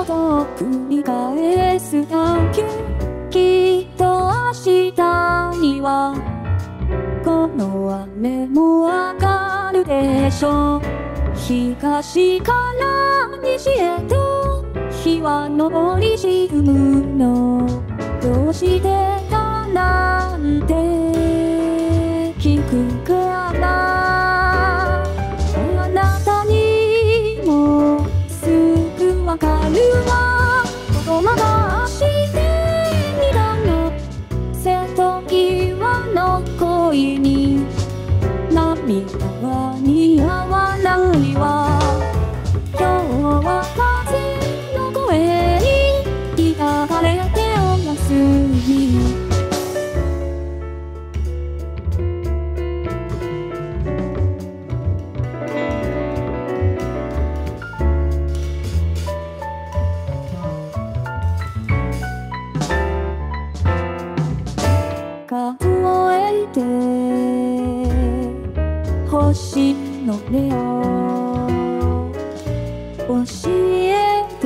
ことを繰り返すだけ。きっと明日にはこの雨も上がるでしょう。東から西へと日は昇り沈むの。どうしてだなんて聞くかな。あなたにもすぐわかるわ。言葉してみたの。瀬戸際の恋に涙は似合わないわ。今日は風の声に抱かれてお休み。数えて星の音教えて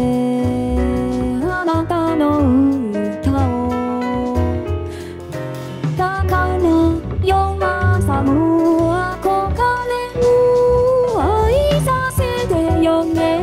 あなたの歌を。だから弱さも憧れも愛させてよね。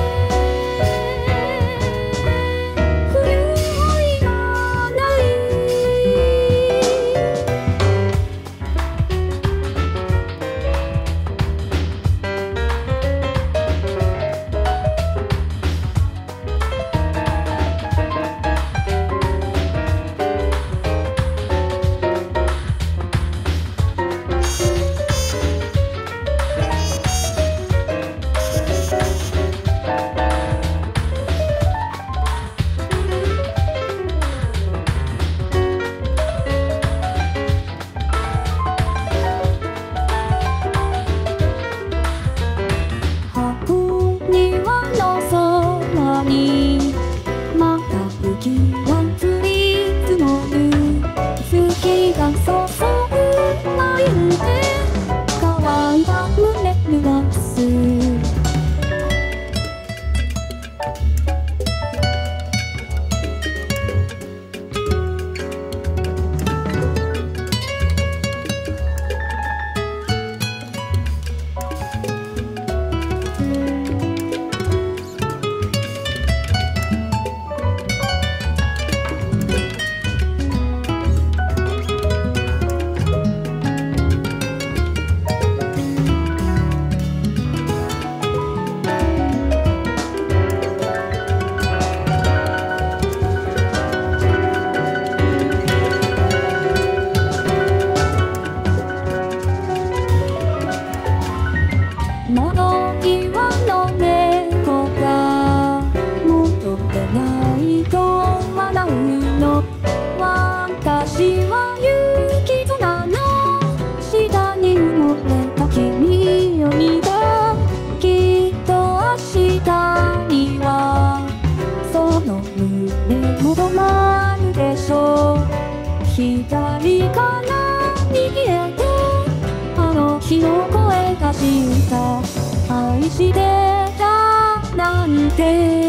窓際の猫が戻ってないと笑うの。私は雪空の下に埋もれた君を見た。きっと明日にはその胸も止まるでしょう。左から右へとあの日の声がした愛してたなんて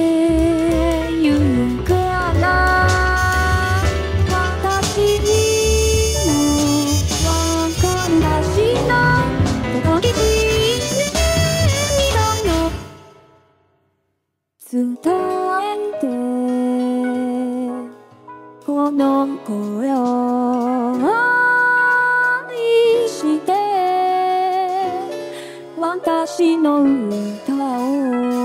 言うから私にもわかんだしな。届きしねみたの伝えてこの声を愛して私の歌を